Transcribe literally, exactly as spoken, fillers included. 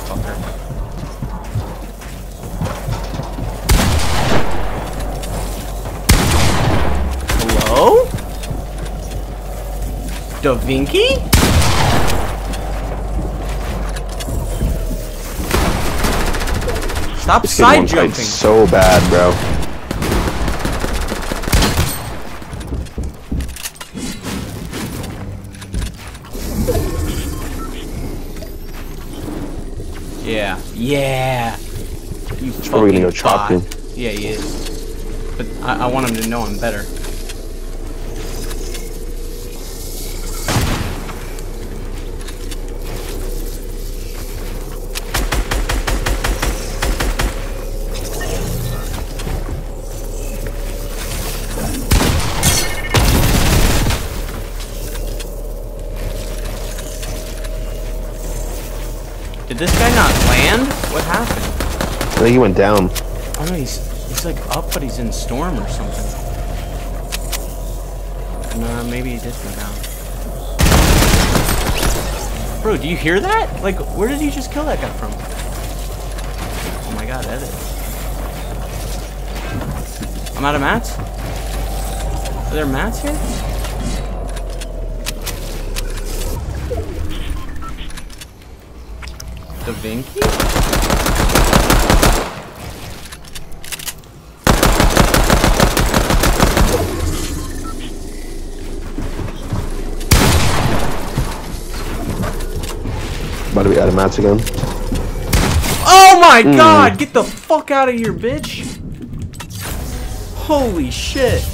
motherfucker. Hello? Da Vinci? Stop This side kid jumping. so bad, bro. Yeah, yeah. You That's where we're gonna go fucking chop bot. him. Yeah, he is. But I, I want him to know I'm better. Did this guy not land? What happened? I think he went down. Oh no, he's he's like up, but he's in storm or something. Nah, maybe he did go down. Bro, do you hear that? Like, where did you just kill that guy from? Oh my god, edit. I'm out of mats? Are there mats here? Da Vinci? About to be out of mats again. Oh my Mm. god! Get the fuck out of here, bitch! Holy shit!